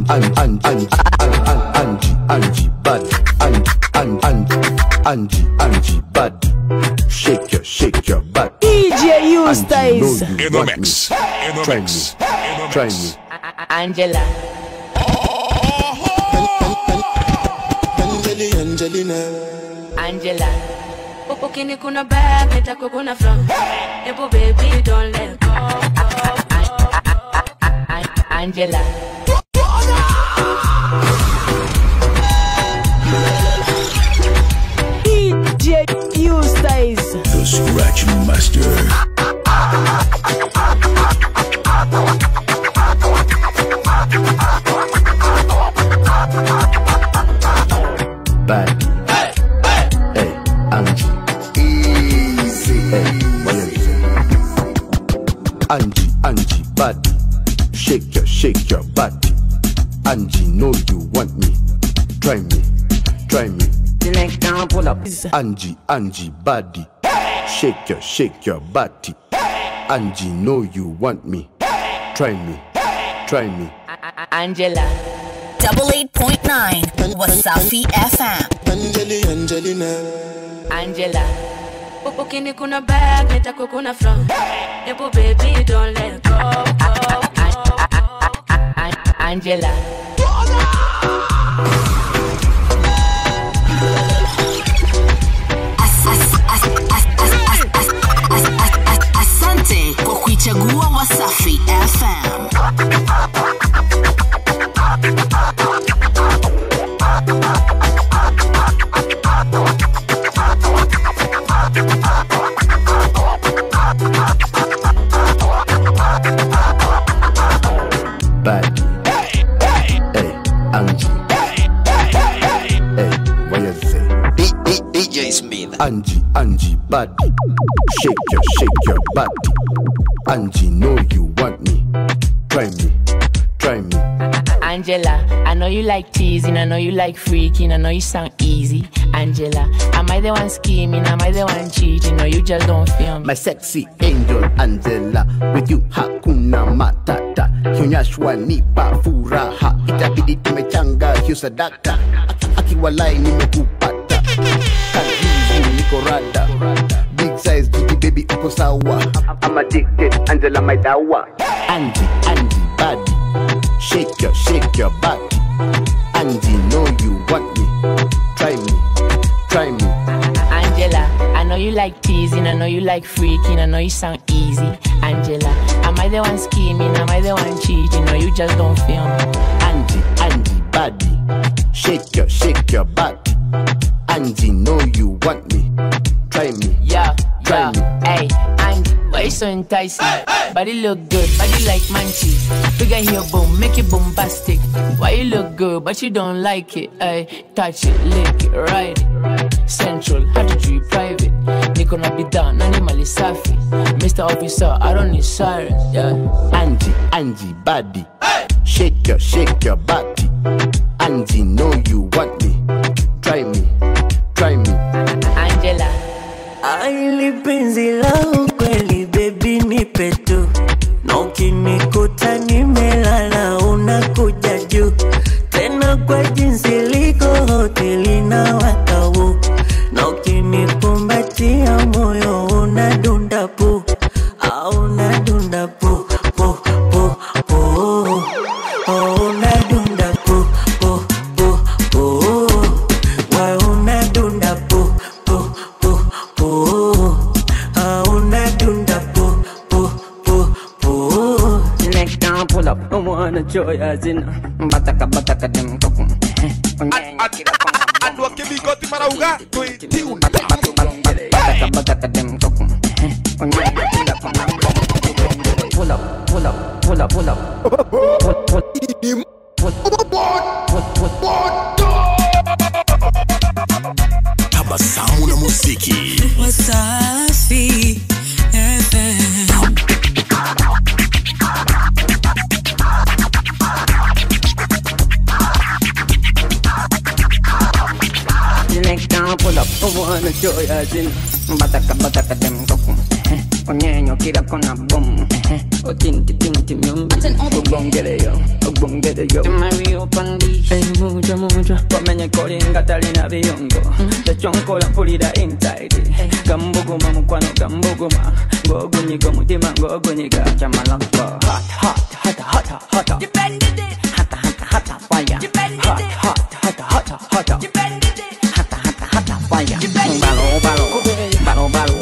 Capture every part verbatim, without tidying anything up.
Angie, Angie, Angie, Angie, bad. Angie, Angie, Angie, Angie, bad. Shake your, shake your butt. D J Eustace. In the mix. In the mix. Try me. Angela. Angelina. Angela. Ukini kuna back, nitako kuna front. Epo baby, don't let go. Angela. D J Eustace. The Scratch Master. Bad. Hey, hey, hey, Angie. Easy. Hey, what you say? Angie, Angie, bad. Shake your, shake your body. Angie, know you want me. Try me, try me. The next time pull up. Angie, Angie, body. Shake your, shake your body. Angie, know you want me. Try me, try me. Angela. Double eight point nine Wasafi F M. Angeli, Angelina. Angela. Ukini kuna back, nitako kuna front. Epo baby, don't let go. Angela. Asante kwa kuichagua Wasafi F M. Bad. Hey, hey, Angie. Hey, what you say? D J Smith. Angie, Angie, body. Shake your, shake your body. Angie, know you want me. Try me, try me. Angela, I know you like teasing, I know you like freaking, I know you sound easy. Angela, am I the one scheming, am I the one cheating, or you just don't feel me? My sexy angel Angela, with you hakuna matata. Hunyashwa nipa furaha, itabidi tumechanga hiyo sadaka. Akiwalai nimekupata, kanhizi niko rada. Big size gigi baby uko sawa. I'm addicted, Angela my dawa. Angie, Angie body, shake your, shake your body. Angie know you want me. Try me, try me. Angela, I know you like teasing, I know you like freaking, I know you sound easy. Angela, am I the one scheming, am I the one cheating, or you just don't feel me? Angie, Angie body, shake your, shake your body. Angie know you want me. Try me, yeah, try yeah. me. Hey, Angie, why you so enticing? Hey, hey. Body look good, body like munchies. Figure here boom, make it bombastic. Why you look good, but you don't like it? Hey, touch it, lick it, ride it. Central, how to treat private. Niko na bidhaa, nani mali safi. Mister Officer, I don't need sirens, yeah. Angie, Angie body, hey. Shake your, shake your body. Angie know you want me. Try me, try me. Angela. Aili penzi la ukweli baby nipe tu. Na ukinikuta nimelala unakuja juu. Tena kwa jinsi liko hoteli na wakau. Na ukinikumbatia moyo unadunda pu. Au unadunda pu, pu, pu, pu. Oh, unadunda pu, pu, pu, pu. Wa unadunda pu, pu, pu, pu. Ah, unadunda pu, pu, pu, pu. Next time pull up, I wanna joy as in Bataka bataka dem kokum. Ando que bigote para ugar, tu itiu. Bataka bataka dem kokum. Pull up, pull up, pull up, pull up. Pull, pull, pull, pull, pull, pull. Tabasamu na muziki. Wasafi F M. Next time pull up, I wanna joy as in Bataka bataka dem kokum. Onyenyo kira kona boom. O tinti tinti myumbi. Ubongere yo, bungede yo Mario Pandi Hey muja muja Wamenye kolinga talina biyongo Tachonkola mpulira inside Gambuguma mukwano gambuguma Ngogunyiga mutima ngogunyiga Chamalamba Hot hot hot hot hot hot Hata hata hata fire Hot hot hata hata hata Hata hata hata fire Balo balo Balo balo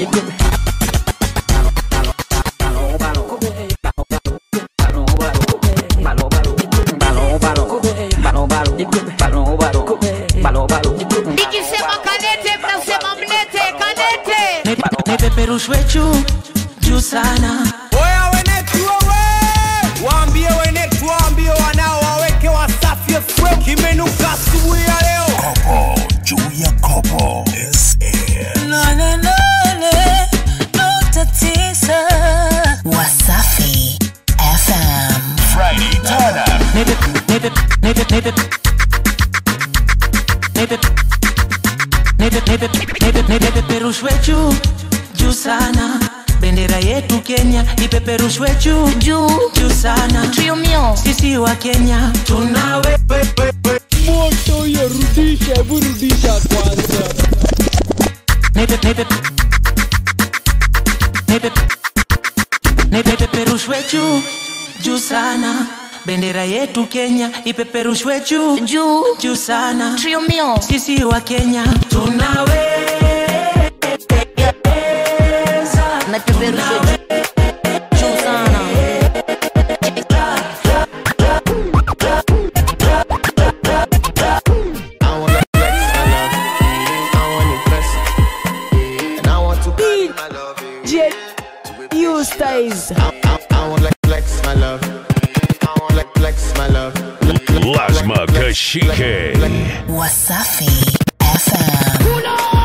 Nipeperushwe juu juu sana. Oya wenetu wewe, waambie wenetu, waambie wanao waweke Wasafi F M kimenuka asubuhi ya leo. Kopo juu ya kopo S N No no no no no tatisa Wasafi F M Friday turn up. Nipe nipe nipe nipe nipe nipe nipe nipe nipeperushwe juu juu sana. Bendera yetu Kenya ipeperushwe juu juu juu sana. Trio mio Sisi wa Kenya tunawe Moto yorudisha burudisha kwanza. Nipe nipe nipe nipe peperushwe juu juu sana. Bendera yetu Kenya ipeperushwe juu juu juu sana. Trio mio Sisi wa Kenya tunawe na peperushwe juu sana. You styles. I want like flex my love. I want like flex my love. Lazma Kashike. Wasafi F M.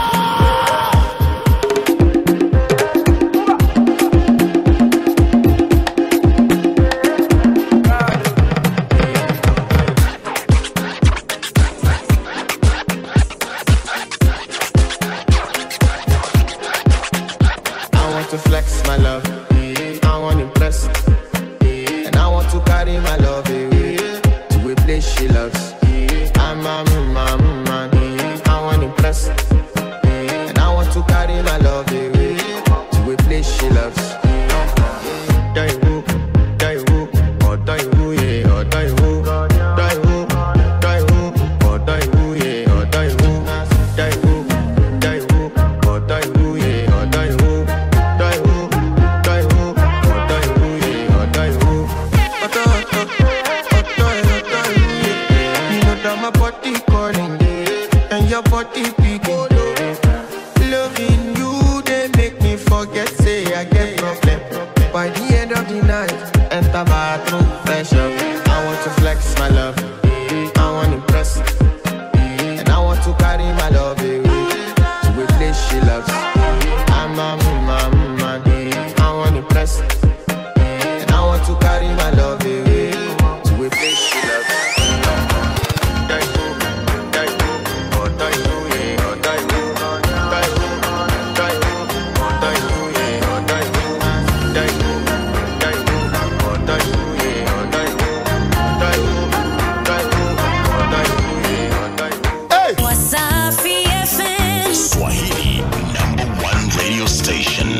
I want to flex my love. I want to impress. And I want to carry my love away to a place she loves. I'm a man, man. I want to impress. And I want to carry my love away to a place she loves. Die who, die who, or die who, yeah, or die who, die who, die who, or die who, yeah, or die who, die who, die who, or die who, yeah, or die who, die who, die who, or die who, yeah, or die who. Or die, or die, or die, or die who, yeah. You know that my body calling, yeah, and your body beating. Loving you, they make me forget, say I get problem. By the end of the night, enter bathroom, fresh up. I want to flex my love, I want to impress, and I want to carry my love away to a place she loves. I'm a man, man, I want to impress, and I want to carry my love away to a place she loves. Die who, die who, or die who, yeah, or die who, die who, die who, or die who, yeah, or die who, die who, die who, or die who, yeah, or die who, die who, die who, or die who, yeah, or die who. Hey! Wasafi F M Swahili number one radio station.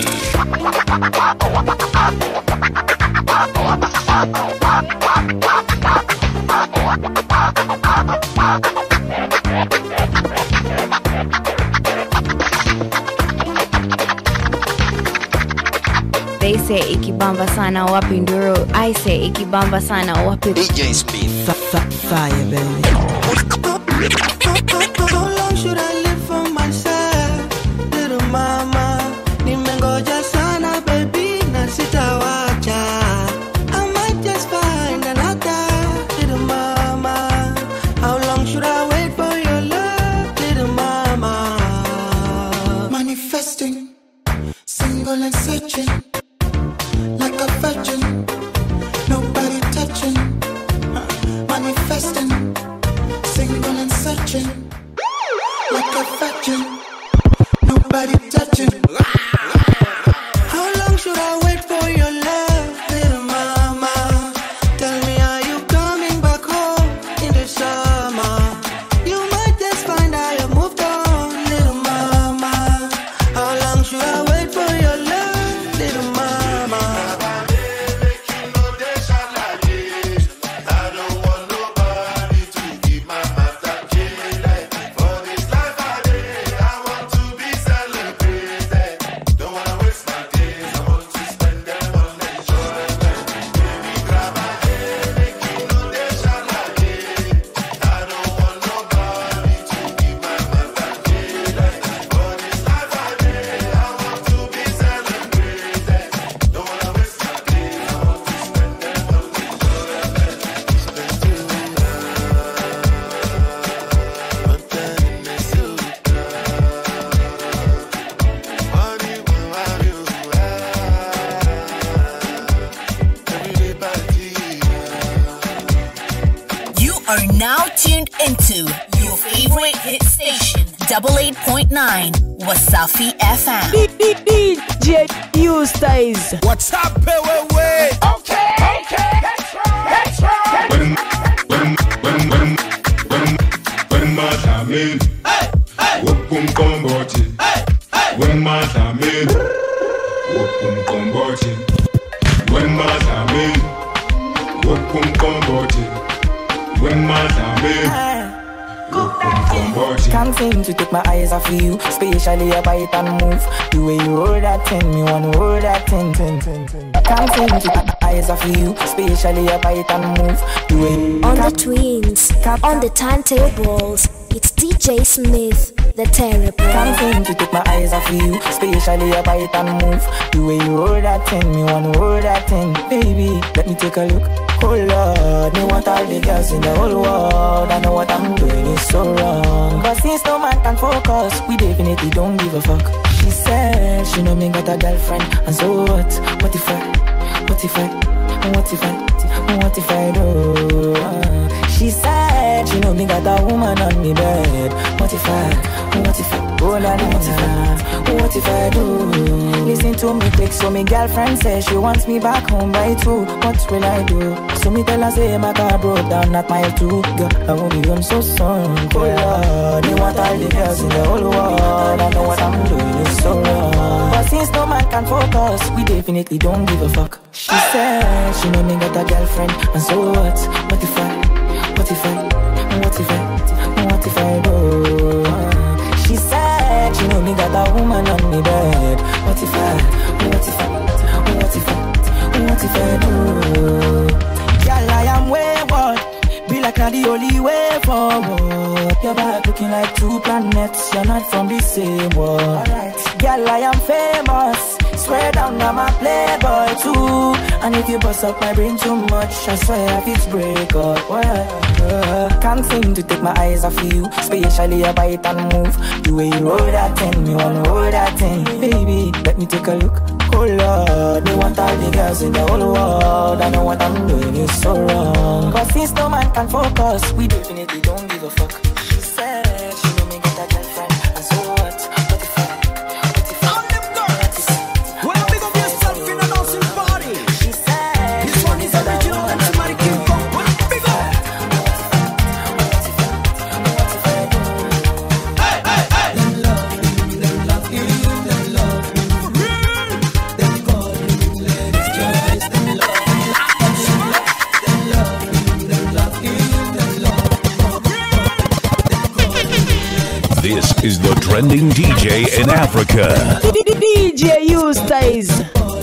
They say ikibamba sana wapi nduro. I say ikibamba sana wapi D J Speed. Fire baby. How long should I live for myself, little mama? Nimengoja sana baby na sitawacha. I might just find another, little mama. How long should I wait for your love, little mama? Manifesting, single and searching, like a virgin, nobody touching. Manifesting, single and searching, like a virgin, nobody touching. How long should I wait for your love? are now tuned into your favorite hit station, double eight point nine Wasafi F M. D J U-Styles. What's up, way? Okay, okay, that's right, that's right. When, when, when, when, when, when my time in, whoopum combote. When my time in, whoopum combote. When my time in, whoopum combote. When my time in, whoopum combote. Can't seem to take my eyes off you, especially your bite and move. The way you roll that thing, me wanna roll that thing, thing, thing, thing. Can't seem to take my eyes off you, especially your bite and move. The way on the twins, on the turntables, it's D J Smith, the terrible. Can't seem to take my eyes off you, especially your bite and move. The way you roll that thing, me wanna roll that thing. Baby, let me take a look. Oh Lord, me want all the girls in the whole world. I know what I'm doing is so wrong, but since no man can focus, we definitely don't give a fuck. She said she know me got a girlfriend, and so what? What if I, what if I, what if I, what if I do? Uh, she said she know me got a woman on me bed. What if I, what if I, oh la la, what if I, what if I do? Listen to me quick, so me girlfriend says she wants me back home by two. What will I do? So me tell her say my car broke down at mile two. Girl, I won't be home so soon. Oh Lord, you want all the girls in the whole world. I know what I'm doing is so wrong, but since no man can focus, we definitely don't give a fuck. She said she know me got a girlfriend, and so what? What if I, what if I, what if I, what if I do? She said she know me got a woman on me bed. What if I, what if I, what if I, what if I do? Girl, I am wayward, be like not the only way forward. Your back looking like two planets, you're not from the same world. Alright, girl, I am famous, swear down I'm a playboy too. And if you bust up my brain too much, I swear if it's break up. Well, uh, can't seem to take my eyes off you, especially your bite and move. The way you roll that thing, you wanna roll that thing. Baby, let me take a look. Oh Lord, they want all the girls in the whole world. I know what I'm doing is so wrong, but since no man can focus, we definitely don't give a fuck. She said she know me get a girlfriend, and so what? What if I, what if I, all them girls, well, big up yourself in a dancing party. She said this one is original and somebody can go. Well, big up. Hey, hey, hey. Them love you, them love you, them love you. For real. Them call you ladies, joys, them love you. Them love you, them love you, them love you. This is the trending D J in Africa. D J U-Styles.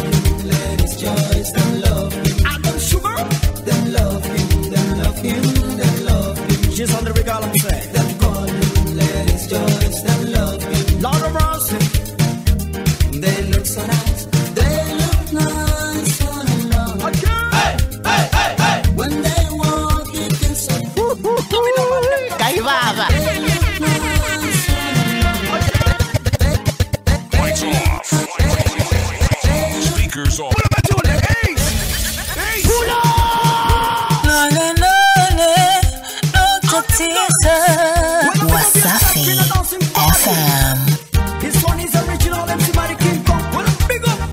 She's on the regal and say them call you ladies, joys, them love you. Lord of Mercy, they look so nice, they look nice all along. Okay. Hey, hey, hey, hey. When they walk, you can say, Kaivava. They look nice all along. Lights off. Speakers off. What am I doing? Ace! Ace! No, no, no, no, no tatizo. Wasafi F M. This one is original, M C Mighty King Kong. Well, big up.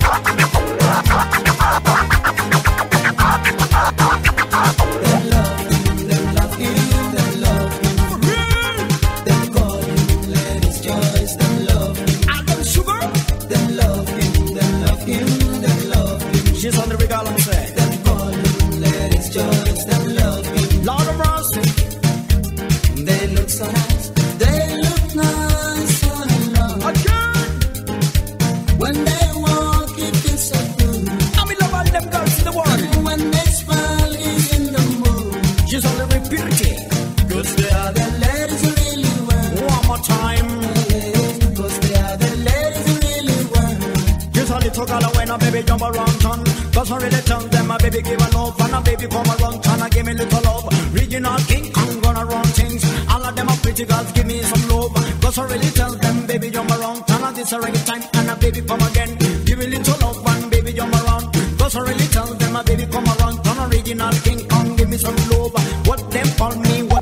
Them love you, them love you, them love you. For real. Them call you ladies, joys, them love you. I them sugar. Them love you, them love you, them love you. She's on the regal and say them call you ladies, joys, them love you. Lord of Mercy, they look so nice, they look nice all along. Again. When they walk, it feels so good. I'm in love with them girls in the world. And when they smile, is in the mood. She's on the repeating. Cause they are the ladies who really well. One more time. Cause they are the ladies who really well. Just a little girl when a baby jump around town. Cause I really tell them my baby give a love. And a baby come around town and give me little love. Regional King Kong gonna run things. All of them are pretty girls, give me some love. Cause I really tell them baby jump around town. And this a reggae time and a baby come again. Give me little love and baby jump around. Cause I really tell them my baby come around town. Original King Kong give me some love. What them call me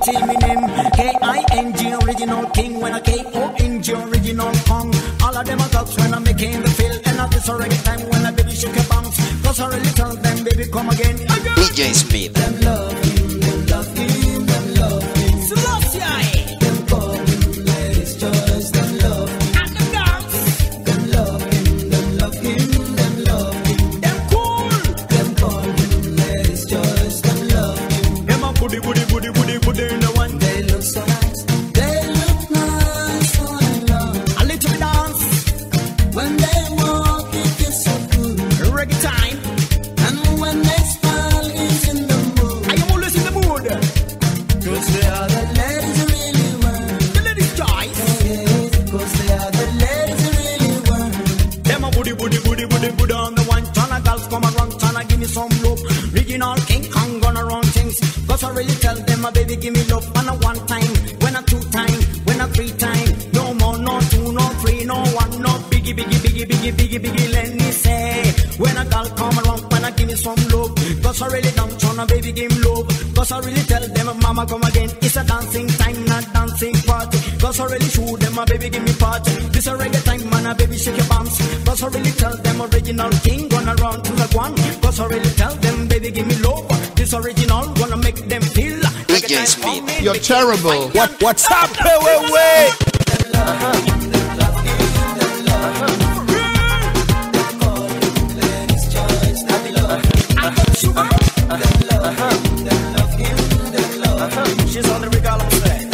till me name. K I N G original king. When I K O N G original Kong. All of them are dogs when I'm making the feel. And at this already time when I baby shake your bounce. Cause I really tell them baby come again. D J Smith. Them love him, them love him, them love him. Selassie. Them call him ladies choice, them love him. And them dance. Them love him, them love him, them love him. Them cool. Them call him ladies choice, them love him. Them a booty, booty, booty, booty, booty in the one. They look so nice. They look nice on love. A little dance. When they walk, it feels so good. Reggae time. And when they smile, it's in the mood. I am always in the mood. Cause they are the ladies who really want. The ladies' choice. Yes, cause they are the ladies who really want. Them a booty, booty, booty, booty, booty on the one. China girls come around, China give me some love. Original King Kong gonna run things. Cause I really tell them, my baby give me love. And a one time, when a two time, when a three time. No more, no two, no three, no one, no biggie, biggie, biggie, biggie, biggie, biggie, let me say. When a girl come around, when I give me some love. Cause I really don't try, baby give me love. Cause I really tell them, mama come again. It's a dancing time, not dancing party. Cause I really show them, my baby give me party. This a reggae time, man, a baby shake your bounce. Cause I really tell them, original king gonna run to the one. Cause I really tell them, baby give me love. This original wanna make them feel. D J Smith. You're terrible. What? What's up? Wait, wait, wait. She's on the regalo set.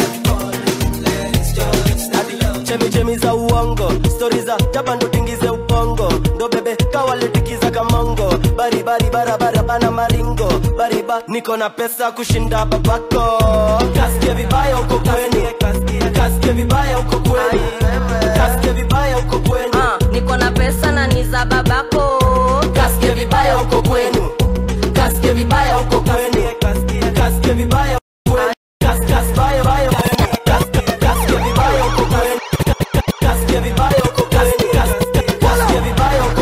Chemi chemi za uongo, story za jaba ndo tingize upongo. Ndo bebe kawale tikiza kamongo. Bari bari bara bara bana maringo. Bari ba niko na pesa kushinda babako. Kasikia vibaya uko kweni. Kasikia vibaya uko kweni. Kasikia vibaya uko kweni. Niko na pesa na ni za babako. Kasikia vibaya uko kwenu. Kasikia vibaya uko kwenu. Kasikia vibaya uko kwenu. Kasikia vibaya vibaya. Kasikia vibaya uko kwenu. Kasikia vibaya uko kwenu. Kasikia vibaya uko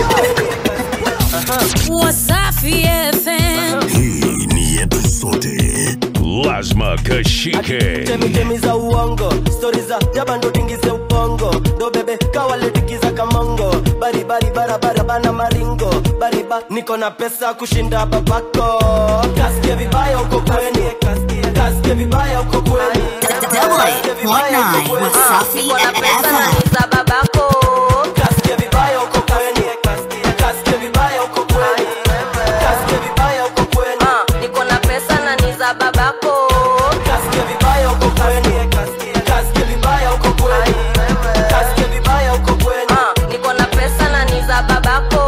kwenu. Wasafi F M. Hii ni yetu sote. Lazima Kashike. Chemi chemi za uongo, story za jaba ndo tingize upongo. Ndo bebe kawale tikiza kamongo. Bari bari bara bara bana maringo. Bari ba niko na pesa kushinda babako. Kasikia vibaya uko kweni. Kasikia vibaya uko kweni. Double eight point nine with Safi and F M. Za babako. Kasikia vibaya uko kweni. Kasikia vibaya uko kweni. Kasikia vibaya uko kweni. Niko na pesa na ni za babako. Kasikia vibaya uko kweni. Kasikia vibaya uko kweni. Kasikia vibaya uko kweni. Niko na pesa na ni za babako.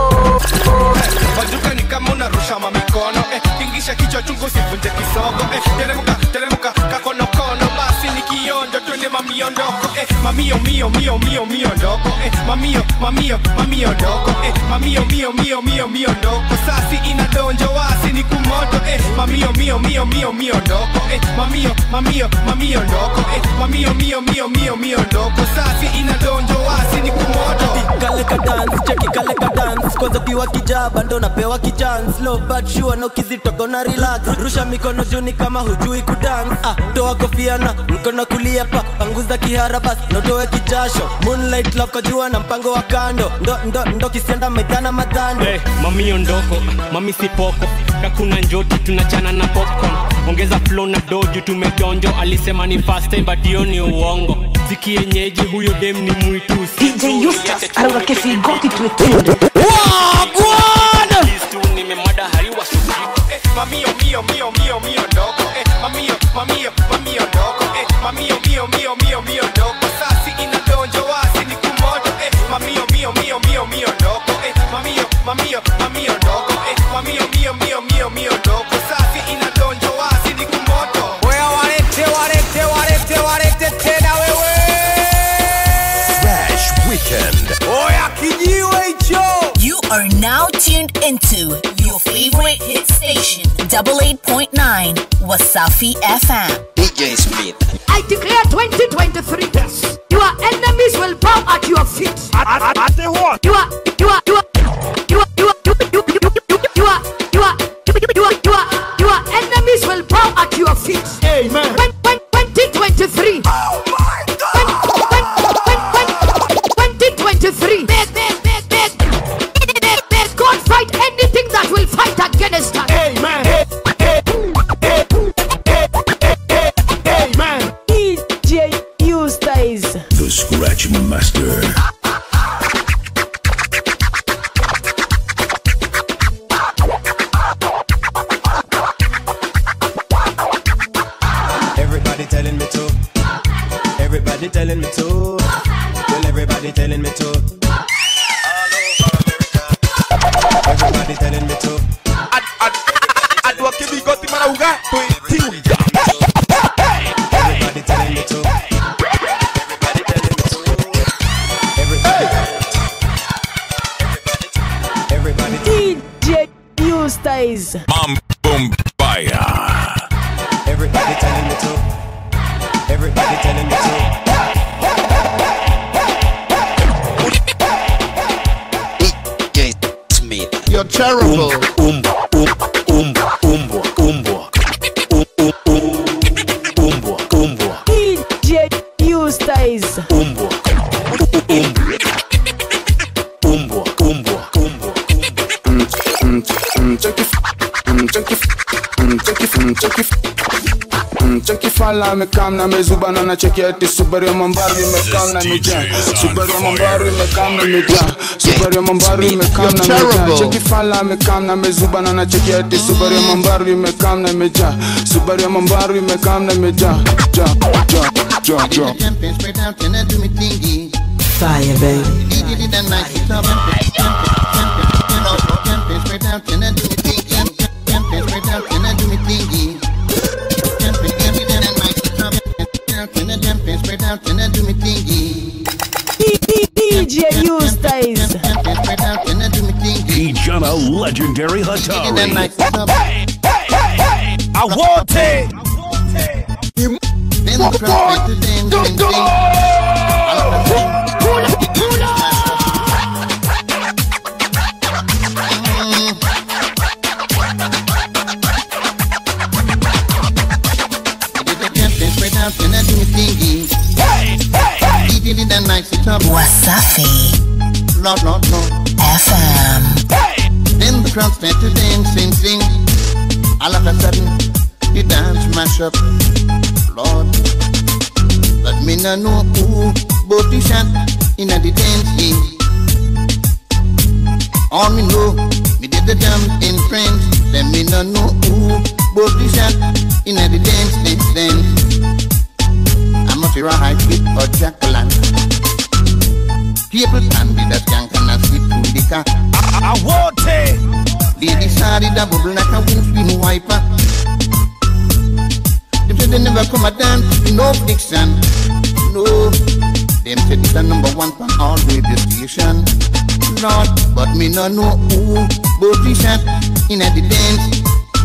Majuka ni kama unarusha mamikono eh, tingisha kichwa chungu sivunje kisogo eh, teremuka teremuka kakonokono basi ni kionjo twende mamio ndoko eh, mamio mio mio mio mio ndoko eh, mamio mamio mamio ndoko eh, mamio mio mio mio mio ndoko sasi inadonjo wasi ni kumoto eh, mamio mio mio mio mio ndoko eh, mamio mamio mamio ndoko eh, mamio mio mio mio mio ndoko sasi inadonjo wasi ni kumoto. Kale ka dance, cheki kale ka dance. Kwanza kiwa kijaba ndo napewa kichance. Low but sure no kizito gonna relax. Rusha mikono juu ni kama hujui kudance. Ah, toa kofia na mkono kulia pa. Panguza kihara bas, no toe kijasho. Moonlight love kwa jua na mpango wa kando. Ndo ndo ndo kisienda maidana madando. Hey, mami ondoko, mami sipoko. Kakuna njoti tunachana na popcorn. Ongeza flow na doju tumedonjo. Alisema ni fast time but hiyo ni uongo. Ziki yenyeji huyo dem ni muitusi. D J Eustace, allora che figoti tu e Wow, guarda! Nimemada hariwa suki. Eh, mamio mio mio mio mio ndoko. Eh, mamio mamio mamio ndoko. Eh, mamio mio mio mio mio ndoko. Sasi inadonjo wasi ni kumoto. Eh, mamio mio mio mio mio ndoko. Eh, mamio mamio mamio ndoko. Eh, mamio mio mio mio mio ndoko. Sasi inadonjo wasi ni kumoto. Wewe walete walete walete walete tena wewe. Fresh Weekend. Oya kijiwe hicho. You are now tuned into your favorite hit station, double eight point nine, Wasafi F M. D J Smith. I declare twenty twenty-three this. Your enemies will bow at your feet. At, at the what? You are, you are, you are, you are, you are, you are, you are, you are, you are, you are, you are, your enemies will bow at your feet. Amen. When, when, when Mix Master. Everybody telling me to. Everybody telling me to. Well, everybody telling me to. Everybody telling me to. Adwa kibi goti marauga. Everybody telling me to. Everybody telling me to. Everybody. Everybody. D J Eustace. Mom Boom Fire. Everybody telling me to. Everybody telling me to. D J Smith. You're terrible. Um, um, um, umbwa, umbwa. Um, um, um, umbwa, umbwa. D J Eustace. Umbwa. Umbwa. Umbwa, umbwa, umbwa. Mm, mm, mm, check it, mm, check it, mm, check it, mm, check it. Cheki fala mekam na mezuba na na cheki eti Subaru ya mambari mekam na meja Subaru ya mambari mekam na meja Subaru ya mambari mekam na meja Cheki fala mekam na mezuba na na cheki eti Subaru ya mambari mekam na meja Subaru ya mambari mekam na meja Ja, ja, ja, ja Fire baby. D J Eustace. Kijana Legendary Hatari. I want it. Wasafi. Lord, Lord, Lord. F M. Then the crowd start to dance and sing. All of a sudden, the dance mash up. Lord, but me no know who both the shot in the dancing. All me know, me did the jump in French. Then me no know who both the shot in the dance, dance, dance. I'm not sure I fit or Jacqueline. People standing that can't cannot sit through the car. I, I want it. Lady sorry that bubble like a windscreen wiper. Them say they never come a dance, no fiction. No, them say this a number one for all radio station. Lord, but me no know who both the shot in a the dance.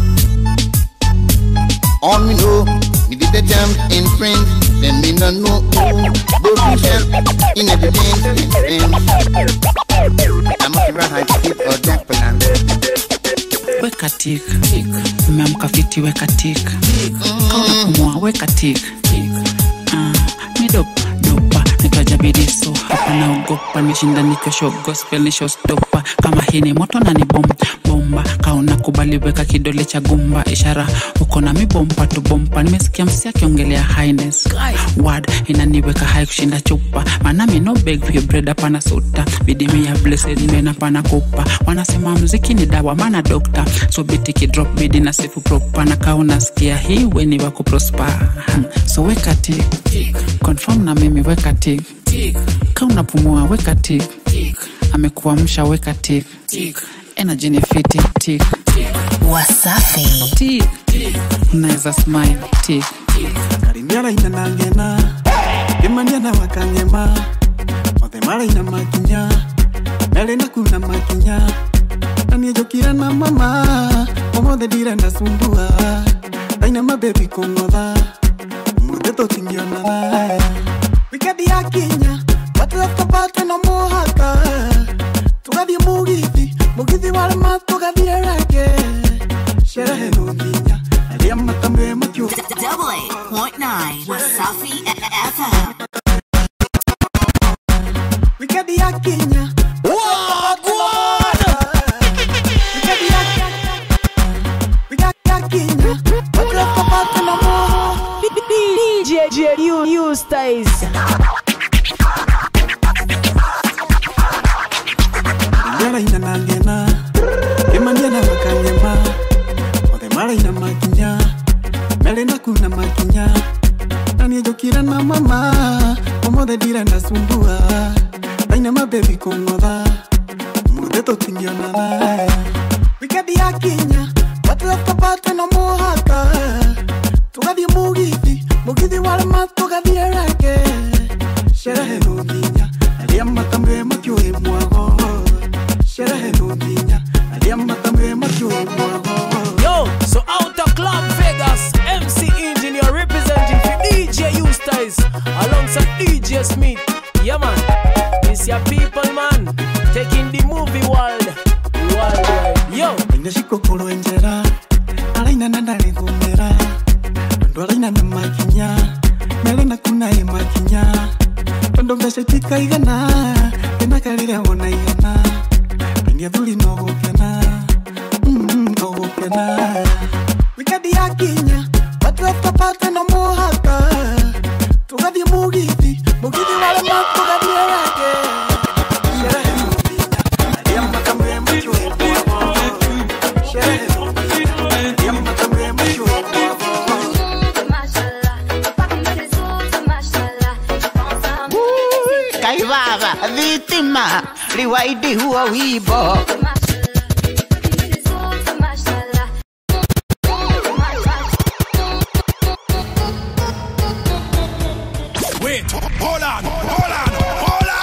All me know, me did the jump in French. Then me no know who both the shot in a the dance. I'm a right skip or Jacqueline. Weka tik, umeamka fiti weka tik, kauna kumua weka tik, uh, midop dopa, nikaja bidiso, hapa na ugopa, nishinda nikyo show gospel ni showstopper, kama hii ni moto na ni bomba, bomba, kauna kubali weka kidole cha gumba, ishara, uko na mi bomba tu bomba, nimesikia msia kiongelea highness, word, inaniweka high kushinda chupa, manami no beg for your bread hapana suta, bidimi ya blessed mena pana kupa, wanasema muziki ni dawa mana doctor, so biti kidrop bidi na sifu proper, na kauna sikia hii weni wako prosper, so weka tik, confirm na mimi weka tik, kauna pumua weka tik, amekuamsha weka tik, energy ni fiti tik, Wasafi. tik, unaweza smile tik, Karimiara ina nangena, Imaniana wakangema, Mathemara ina makinya, Melena kuna makinya, Nani jokira na mama, Omode dira na sumbua, Daina mabebi kongoda, Mudeto tingiona. Wikadi ya Kenya, Wataka pate no mohaka, Tugadi mugithi, Mugithi walma tugadi erake, Sherehe no ninya, Aliama tambe makyo. Double eight point nine Wasafi F M. Wikadi ya Kenya. Wikadi ya Kenya. Wikadi ya Kenya. Wataka pate no mohaka. D J Eustace. Marina makinya, melena kuna makinya. Nani jokira na mama, omoda dira na sumbua. Aina mabebi kongoda, mudeto tingia nana. Wikadi ya Kenya, watu lafta pate no mohaka. Tugadi mugidi, mugidi walma tugadi erake. Sherehe no niña, aliamba tambe makiwe mwago. Sherehe no niña, aliamba tambe makiwe mwago. Yo, so out of Club Vegas, M C Engineer representing for D J U-Styles alongside D J Smith. Yeah man, it's your people man, taking the movie world worldwide. Yo, Indashiko kolo enjera, alaina nandale gomera. Ndo alaina na makinya, melena kuna e makinya. Ndo mbese tika igana, ena kalire ona igana. Pindi aduli no gokena, mm no gokena. Wikadi ya Kenya, watu lafta pate no mohaka. Tugadi mugidi, mugidi wale ma tugadi erake. Sherehe no niña, aliamba tambe makiwe mwago. Sherehe no niña, aliamba tambe makiwe mwago. Kaivava, vítima, riwaidi huo wibo. Wait, hold on, hold on, hold on.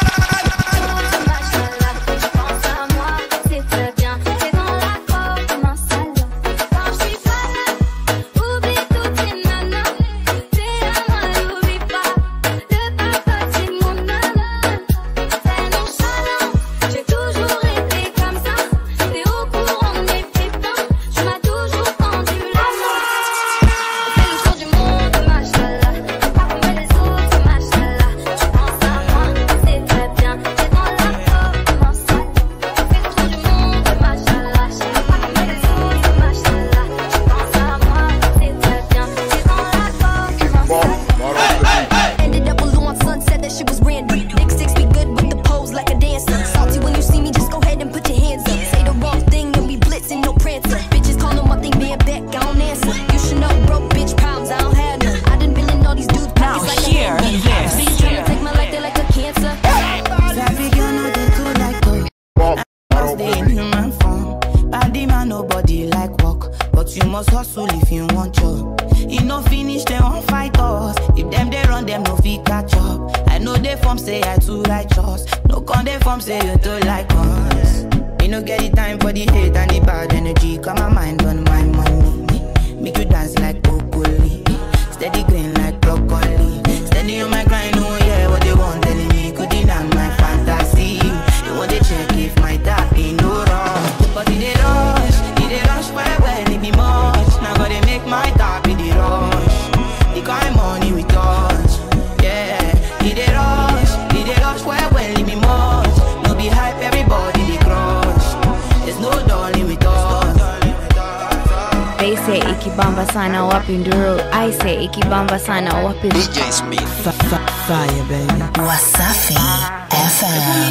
Ikibamba sana wapi nduro, I say ikibamba sana wapi D J Smith. Fire baby. Wasafi F M.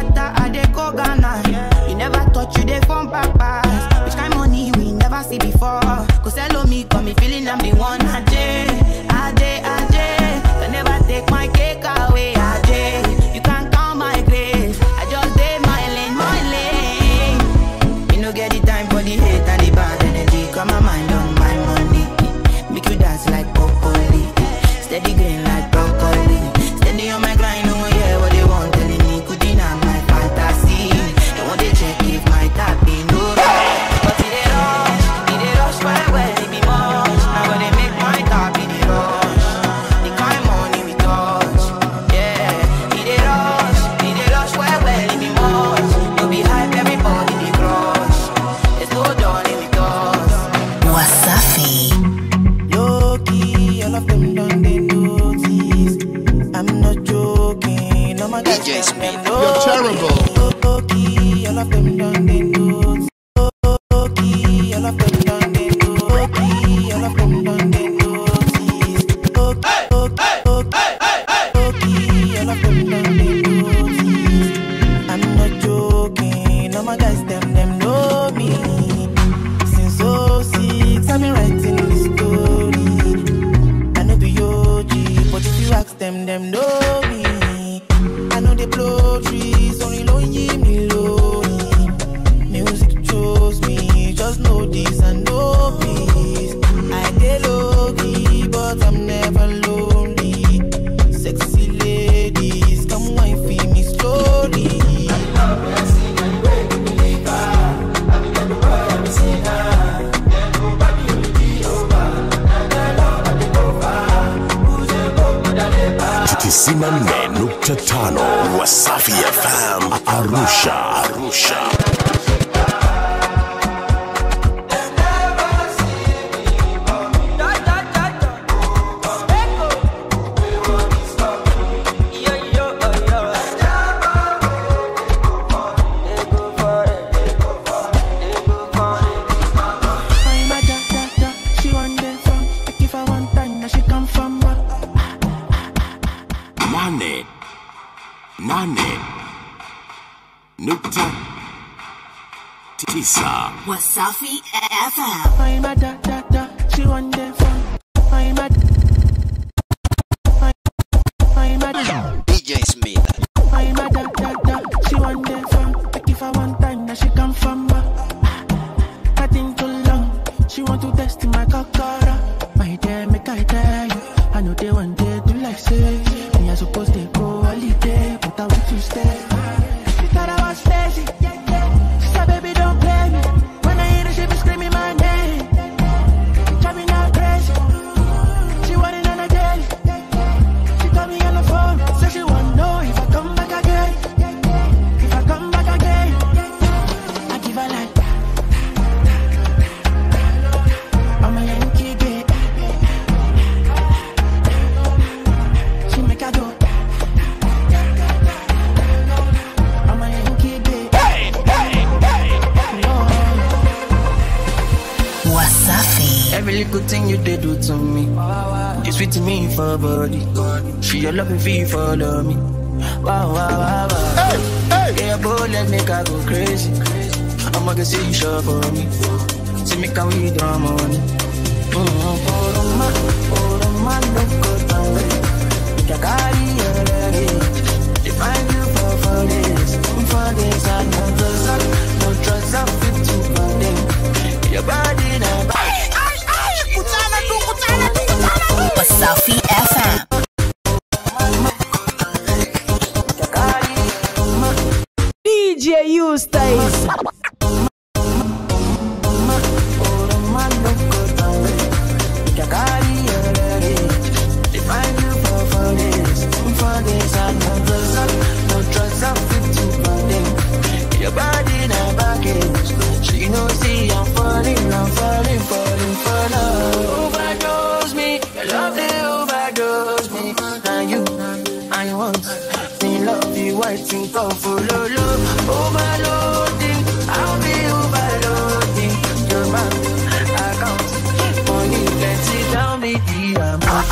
You never thought you dey from papas. Which kind money we never see before. Cause hello me, come me feeling I'm the one. Ajay, Ajay, Ajay. Can never take my cake away, Ajay. You can't count my grace. I just did my lane, my lane. You no get the time for the hate and the bad energy. Come my mind on my money. Make you dance like broccoli. Steady green like broccoli. Steady on my grind, oh yeah, what they want telling me. Could deny my fantasy. They want to check if my tap in no wrong. But it they rush, it they rush well, well, it be much. Now when they make my tap in the rush. The kind money we touch, yeah. It they rush, it they rush well, well, it be much. Don't be hype, everybody they crush. There's no darling with us. Wasafi. Low key, all of them done they notice. I'm not joking. Oh my God, D J Smith, you're terrible. Low key, all of them done they notice. Low key, all of them done they notice. Low key, all of them done they notice. Low key, low key, all of them done they notice. I'm not joking. Oh my guys, them them know me. Since oh see. nukta tano Wasafi F M Arusha, Arusha. Nane nukta tisa Wasafi F M. I'm a da da da. She want them from. I'm a. I'm a D J Smith. I'm a da da da. She want them from. Like if I want time, now she come from. Nothing too long. She want to test my cockara. My dear, make I tell you. I know they want to do like say. Me I supposed to go holiday, but I want to stay. She thought I was lazy. She said, baby, don't play me. When I hear her, she be screaming my name. Driving her crazy. She want it on a daily. She called me on the phone. Said she want to know if I come back again. If I come back again, I give her like I'm a Yankee girl. She make her go. I'm a Yankee girl. Hey, hey, hey, Wasafi. Every little thing you did do to me, you sweet to me for body. She your loving fee follow me. Wow, wow, wow, wow. Hey, hey. Yeah, boy, let me go crazy. I'm gonna see you sure for me. See me can we do money. Mm-hmm. For my, for my, look good on me. You carry your lady. If I do for for this, for this, I no trust, no trust, I'm fit to for them. Your body now. Wasafi F M. D J U-Styles. Your body now baggage. She knows see I'm falling, I'm falling, falling for love. Overdose me, your love they overdose me. And you, I want me love you, white and colorful, love, overloading. I'll be overloading your man account. Money plenty, down me the amount.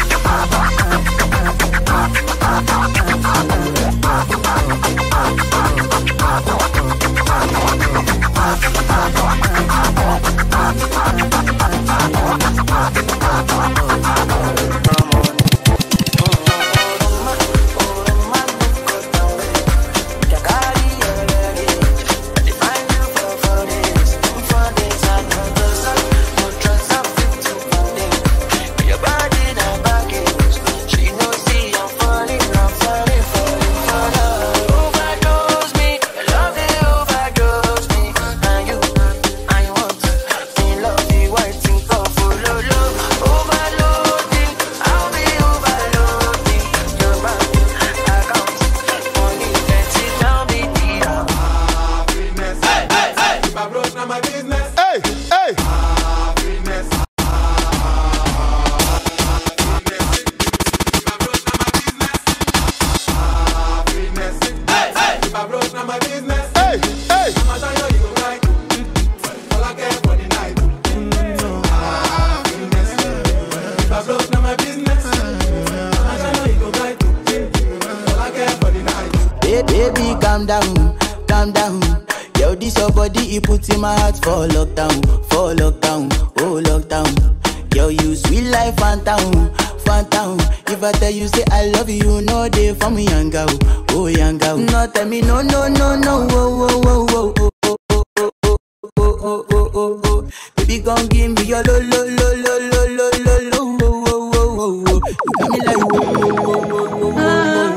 Baby, calm down, calm down. Yo, this your body, it puts in my heart for lockdown, for lockdown, oh lockdown. Yo, you sweet life, phantom, phantom. If I tell you say I love you, you know they for me young girl, oh young girl. No tell me no, no, no, no, oh, oh, oh, oh, oh, oh, oh, oh, oh, oh, oh, oh, oh. Baby, gon' give me your lo, lo, lo, lo, lo, lo, lo, lo, oh, oh, oh, oh, oh. You got me like whoa, whoa, whoa, whoa, whoa, whoa, whoa.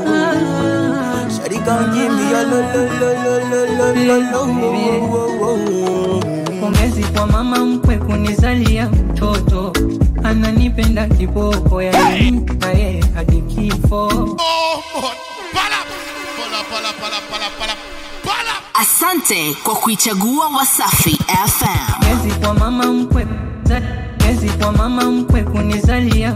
Shawty gon' give me your lo, lo, lo, lo, lo, lo, lo, lo, oh, oh, oh. Pongezi kwa mama mkwe kunizalia mtoto, ananipenda kiboko ya hey. Na yeye hadi kifo. Oh, Asante kwa kuichagua Wasafi F M. Gezi kwa mama mkwe, gezi kwa mama mkwe kunizalia.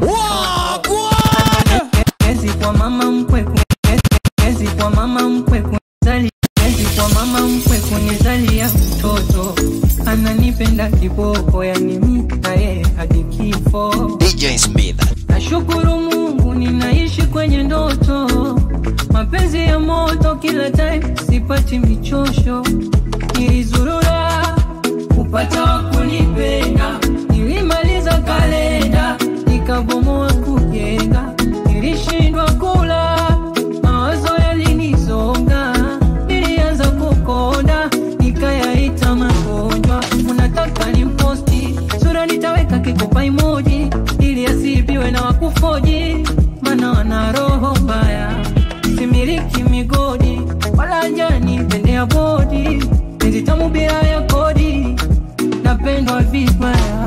Gezi kwa mama mkwe, gezi kwa mama mkwe kunizalia. Gezi kwa mama mkwe kunizalia mtoto. Ananipenda kiboko, yani mimi na yeye hadi kifo. D J Smith. Nashukuru Mungu ninaishi kwenye ndoto. Mapenzi ya moto kila time, sipati michosho. Nilizurura kupata wakunipenda, nilimaliza kalenda, nikabomoa kujenga. Nilishindwa kula, mawazo yalinizonga. Nilianza kukonda, nikayaita magonjwa. Unataka nimposti, sura nitaweka kikopa emoji, ili asibiwe na wakufoji, maana wana roho mbaya. Similiki migodi, wala jani pendea bodi, nizitamu bila ya kodi, napendwa vibaya.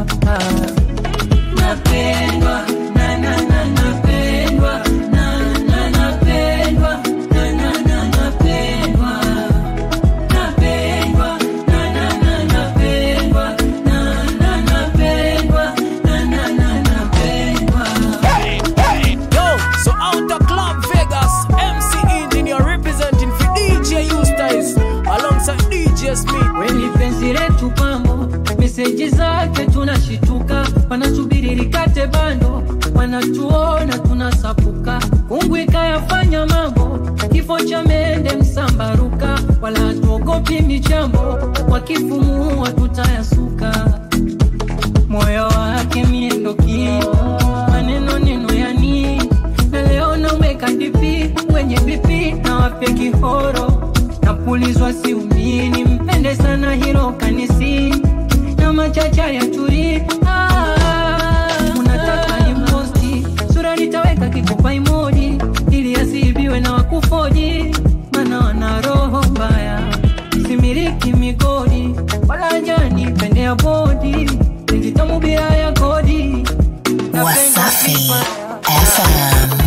Napendwa, na na na napendwa, na na napendwa, na na na napendwa. Napendwa, na na na napendwa, na na napendwa, na na na napendwa. Hey, hey, yo, so out of Club Vegas, M C Engineer representing for D J U-Styles alongside D J Smith. Weni penzi letu pambo, meseji zake tunashituka, wanasubiri likate bando, wanatuona tunasapuka. Mungu ikayafanya mambo, kifo cha mende msambaruka, wala hatuogopi michambo, wakifumua tutayasuka. Moyo wake miendo kio, maneno neno yani, na leo na umeka dipi, wenye bipi na wape kihoro. Napulizwa siumini, mpende sana hilo kanisi, na machacha ya turi. Ah, unataka nimposti, sura nitaweka kikopa emoji, ili asibiwe na wakufoji, maana wana roho mbaya. Similiki migodi, wala jani pendea bodi, nizitamu bila ya kodi, Wasafi F M.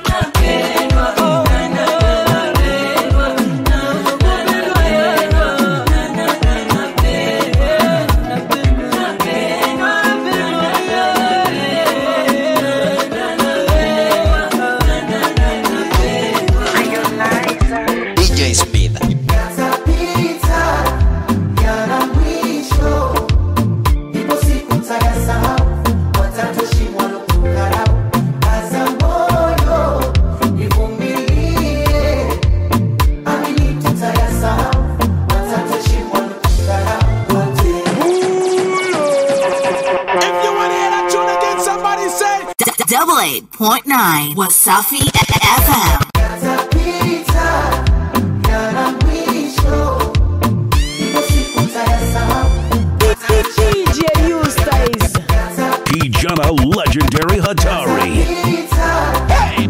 D J Smith. Double eight point nine Wasafi F M. D J U-Styles. Kijana Legendary Hatari. Hey!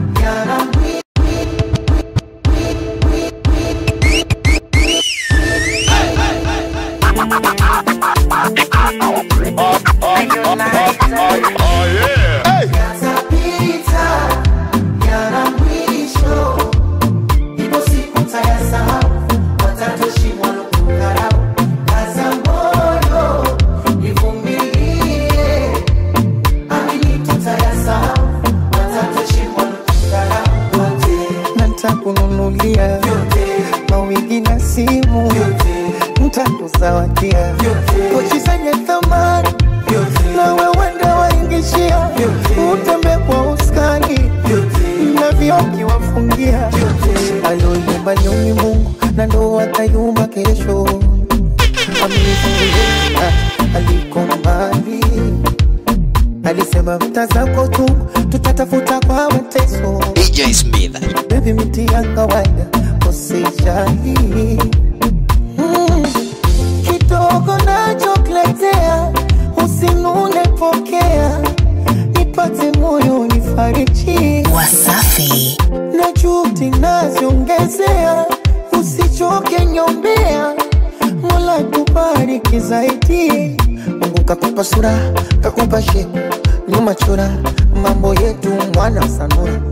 Nitakununulia mawigi na simu, nitakuzawadia pochi zenye thamani, na wewe ndio waingishia, utembe kwa uskani na vioki wafungia. Aloyumba nyumi Mungu na ndo atayumba kesho, amenifungulia aliko mbali. Alisema mtazako tu tutatafuta kwa mateso. D J Smith. Baby miti ya kawaida usijali. Mm. Kidogo nachokuletea usinune, pokea, nipate moyo nifariji. Wasafi. Na juhudi naziongezea, usichoke nyombea, Mola tubariki zaidi. Mungu kakupa sura, kakupa shepu, nyuma chora, mambo yetu mwana sanura.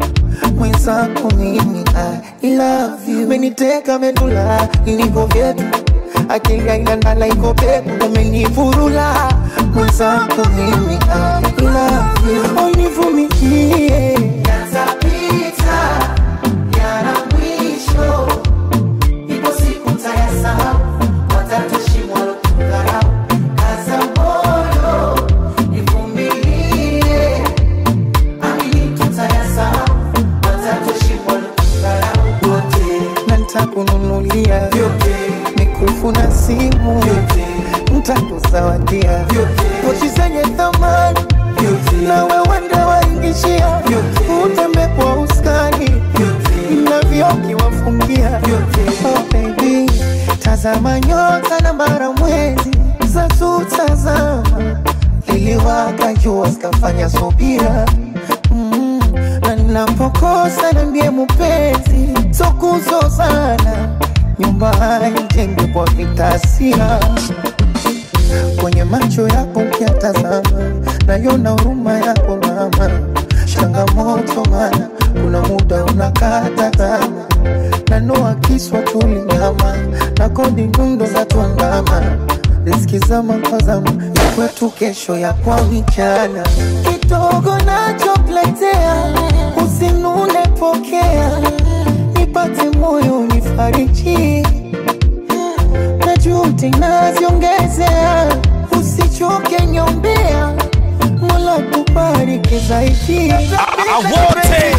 Mwenzako mimi I love you, meniteka medula, niko vyetu, akili haina ndala iko peku umenifurula mwenzako mimi I love you univumilie yatapita yana mwisho ipo siku tayasahau watatushimwa lotukarau kaza moyo nivumilie amini tutayasahau watatushimwa lotukarau yote na nitakununulia yote mikufu na simu yote nitakuzawadia pochi zenye thamani na wewe ndio waingishia utembe kwa uskani na vioki wafungia oh baby tazama nyota na mara mwezi za tutazama iliwaka jua skafanya subira mm, na ninapokosa na ndiye mupenzi sokuzo sana nyumba haijengwi kwa vitasia kwenye macho yako ukiatazama nayona huruma yako mama changamoto mana kuna muda unakata kama na noa kiswa tulinyama na kodi nundo za tuandama riski zama kwa zama ya kwetu kesho ya kwa mchana kidogo nachokletea usinune pokea nipate moyo nifariji na juti naziongezea usichoke nyombea Mola kubariki zaidi Awote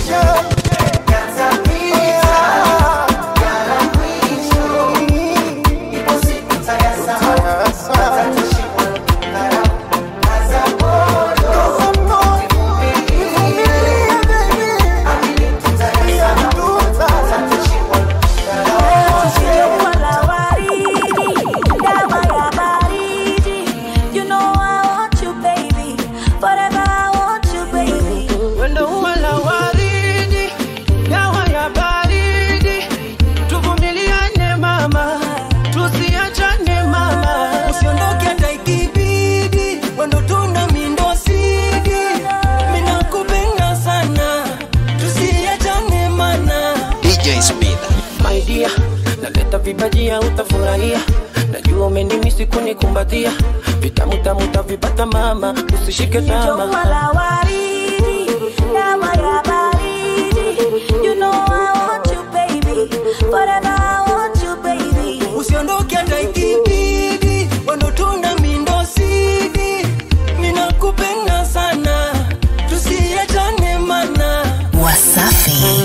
vibajia utafurahia najua umenimisi kunikumbatia vitamu tamu tavipata mama usishike tama wala waridi dawa ya baridi you know I want you baby forever I want you baby usiondoke hata ikibidi wando tunda mindo sidi ninakupenda sana tusiachane mana Wasafi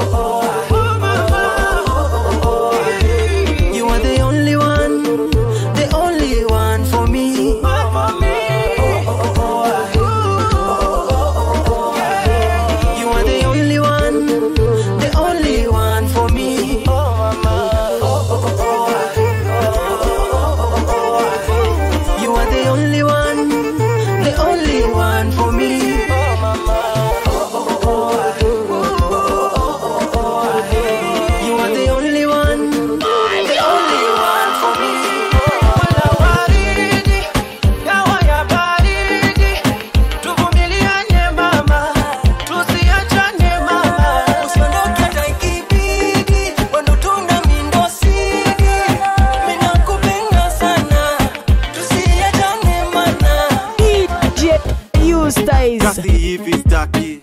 Kasi hivi staki,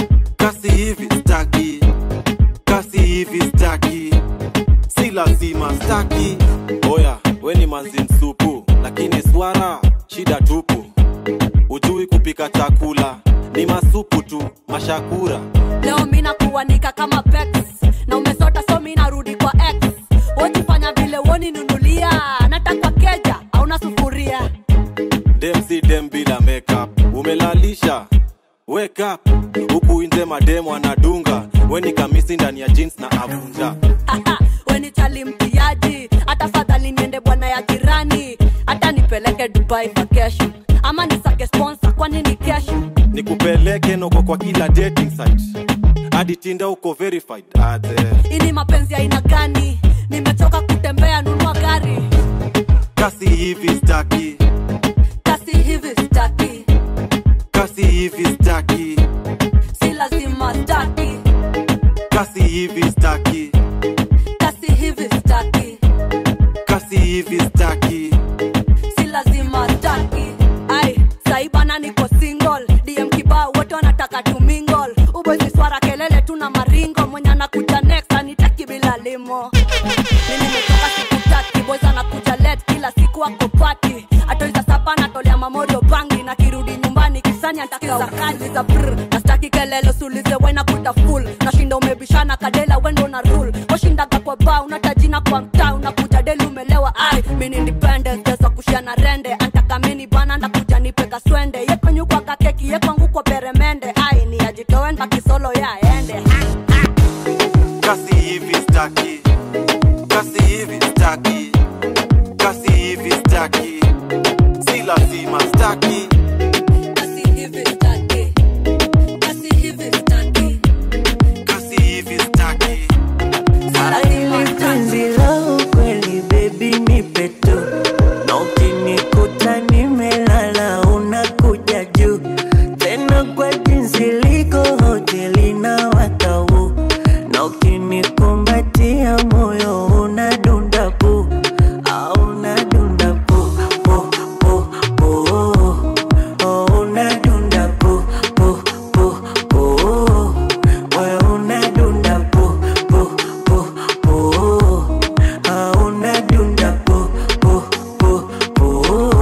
kasi hivi staki, kasi hivi staki, si lazima staki. Oya, we ni manzi msupu, lakini swara, shida tupu. Ujui kupika chakula, ni masupu tu, mashakura. Leo mina kuwanika kama pex, na umesota so mina rudi kwa ex. Wojifanya vile woni nunulia, nataka keja, au nasufuria. Dem si dem bila makeup, umelalisha, wake up. Huku inje mademu anadunga, we ni kamisi ndani ya jeans na avunja. We ni chali mtiaji, hata fadhali niende bwana ya jirani. Hata nipeleke Dubai vacation, ama nisake sponsor kwa nini kesho. Nikupeleke noko kwa kila dating site, hadi Tinder uko verified. Ate ini mapenzi ya aina gani? Nimechoka kutembea, nunua gari. Kasi hivi staki, kasi hivi staki, kasi hivi staki, si lazima staki. Kasi hivi staki, kasi hivi staki, kasi hivi niko single. D M kibao wote wanataka tu mingle. Ubozi swara kelele tuna maringo. Mwenye anakuja next anitaki bila limo. Mimi nimetoka siku tatu, boys anakuja late kila siku ako party. Atoiza sapa na tolea mamorio bangi na kirudi nyumbani kisanya nitakiza kali za brr. Nastaki kelele sulize wena kuta full. Nashinda umebishana kadela wendo na rule. Washindaga kwa bar unatajina kwa mtaa unakuja deli umelewa ai. Mimi independence pesa kushana rende. Antaka mini bana ndakuja nipeka swende. Yeko nyukwa kakeki yeko ngu kwa peremende. Ai ni ajitoen baki solo ya ende. Kasi hivi staki, kasi hivi staki, kasi hivi staki, si lazima staki. Kasi hivi staki, kasi hivi staki, kasi hivi staki. Hili penzi la ukweli baby nipe tu, na ukinikuta nimelala unakuja juu, tena kwa jinsi liko hoteli na watau, na ukinikumbatia moyo unadunda pu, au unadunda pu, pu, pu, pu, oh unadunda pu, pu, pu, pu, wewe unadunda pu, pu, pu, pu, ah unadunda pu, pu, pu, pu,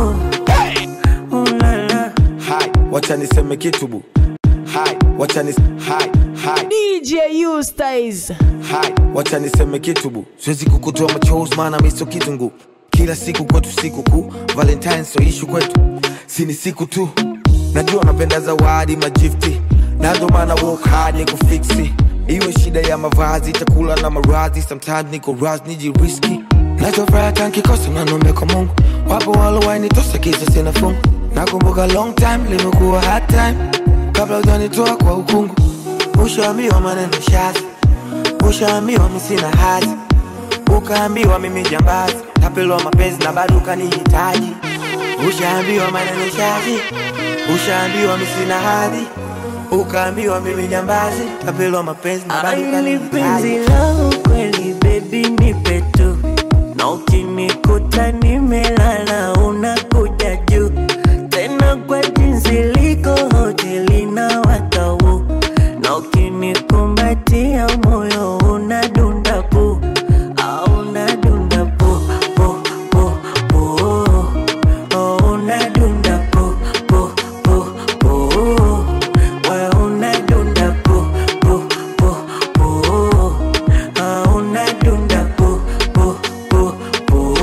ulala. Hai, wacha niseme kitu bu. Hai, wacha nis hai, hai. D J Eustace. Hai, wacha niseme kitu bu. Siwezi kukutoa machozi maana mimi sio kitungu. Kila siku kwetu siku kuu, Valentine so issue kwetu. Si ni siku tu. Najua napenda zawadi magifti. Na ndo maana work hard nikufixi. Iwe shida ya mavazi, chakula na maradhi, sometimes niko raz niji risky. Nachofuraha tankikosa na nombe kwa Mungu. Wapo walo wainitosa kisa sina fungu. Nakumbuka long time limekuwa hard time. Kabla hujanitoa kwa ukungu. Ushaambiwa maneno shazi, ushaambiwa mimi sina hazi, ukaambiwa mimi jambazi, tapelwa mapenzi na bado ukanihitaji. Ushaambiwa maneno shazi, ushaambiwa mimi sina hadhi, ukaambiwa mimi jambazi, tapelwa mapenzi na bado ukanihitaji. Penzi la ukweli baby nipe tu, na ukinikuta nimelala unakuja juu, tena kwa jinsi liko hoteli na watau, na ukinikumbatia moyo unadunda pu, au unadunda pu, pu, pu, pu, oh unadunda pu, pu, pu, pu, wewe unadunda pu, pu, pu, pu, ah unadunda pu, pu, pu, pu,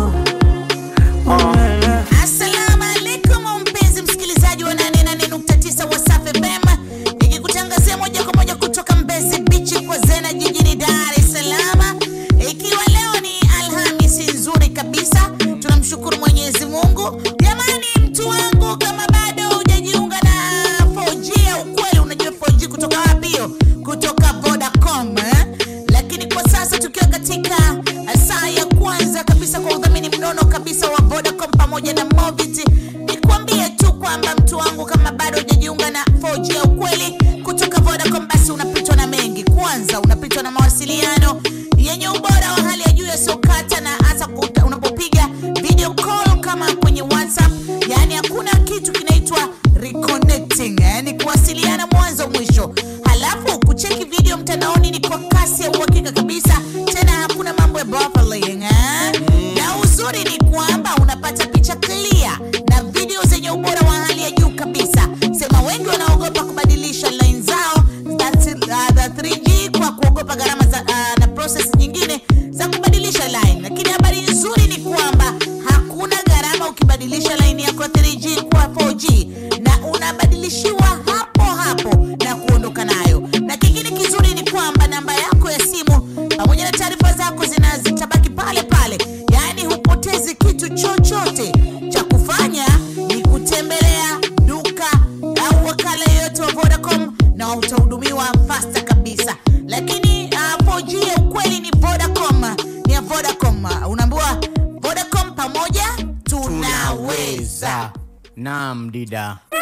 ulala. Assalamu alaikum mpenzi msikilizaji wa nane nane nukta tisa Wasafi F M. Nikikutangazia moja kwa moja kutoka Mbezi Beach kwa Zena jijini Dar es Salaam. Ikiwa leo ni Alhamisi nzuri kabisa, tunamshukuru Mwenyezi Mungu. Jamani mtu wangu, kama bado hujajiunga na four G ya ukweli, unajua four G kutoka wapi hiyo? Kutoka Vodacom eh? Lakini kwa sasa tukiwa katika saa ya kwanza kabisa kwa udhamini mnono kabisa wa Vodacom pamoja na Movit, nikwambie tu kwamba mtu wangu, kama bado hujajiunga na four G ya ukweli kutoka Vodacom, basi unapitwa na mengi. Kwanza unapitwa na mawasiliano yenye ubora wa hali ya juu yasiyokata, na hasa unapopiga video call kama kwenye WhatsApp, yani hakuna kitu kinaitwa reconnecting, yani kuwasiliana mwanzo mwisho. Halafu kucheki video mtandaoni ni kwa kasi ya uhakika kabisa, tena hakuna mambo ya buffering eh? Na uzuri ni kwamba unapata picha clear na video zenye ubora wa hali ya juu kabisa. Sema wengi wanaogopa kubadilisha line zao that's uh, the three G kwa kuogopa gharama za uh, na process nyingine za kubadilisha line, lakini habari nzuri ni kwamba hakuna gharama ukibadilisha line yako three G kwa four G, na unabadilishiwa hapo hapo na kuondoka nayo. Na kingine kizuri ni kwamba namba yako ya simu pamoja na taarifa zako zinazitabaki pale pale, yani hupotezi kitu chochote. Cha kufanya ni kutembelea duka au wakala yote wa Vodacom na utahudumiwa faster kabisa. Lakini uh, four G ya ukweli ni Vodacom, ni ya Vodacom. Unaambiwa Vodacom, pamoja tunaweza. Naam dida.